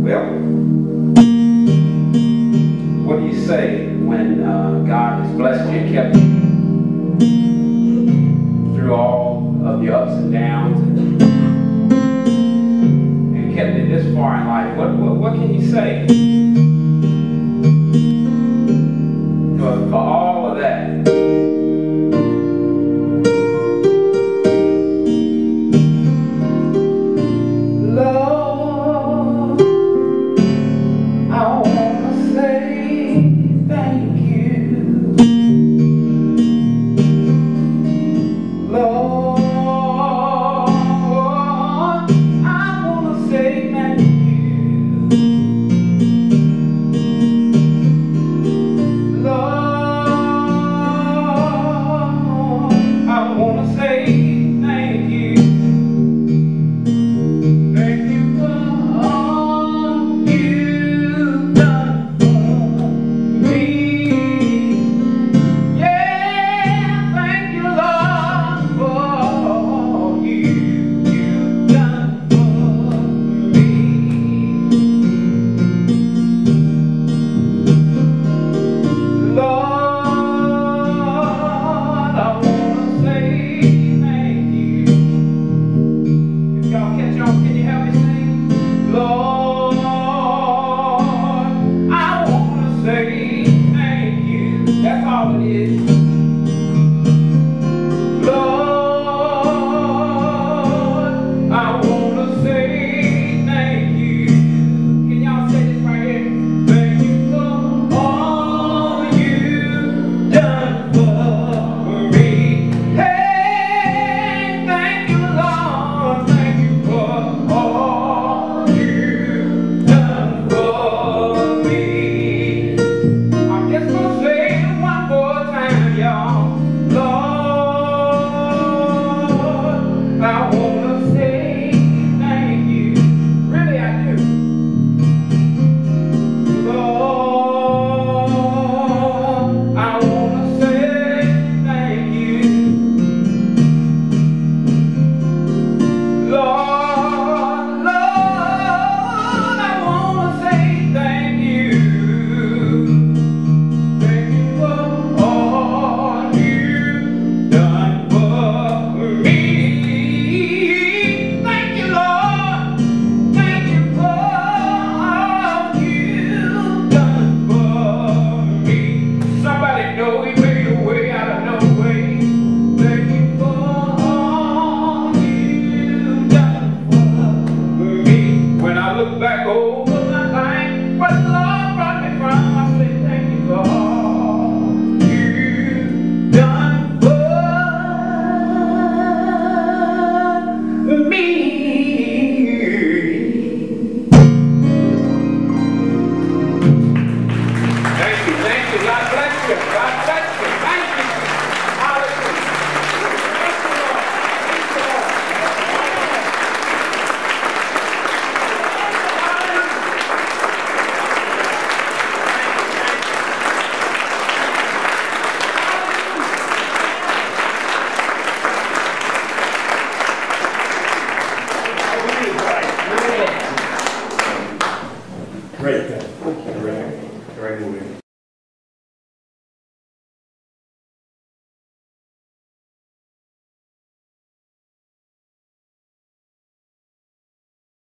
Well, what do you say when God has blessed you and kept you through all of the ups and downs and kept you this far in life? What can you say for all of that? Back over my life, what the Lord brought me from, I say thank you for all you've done for me. Thank you, God bless you, God bless you.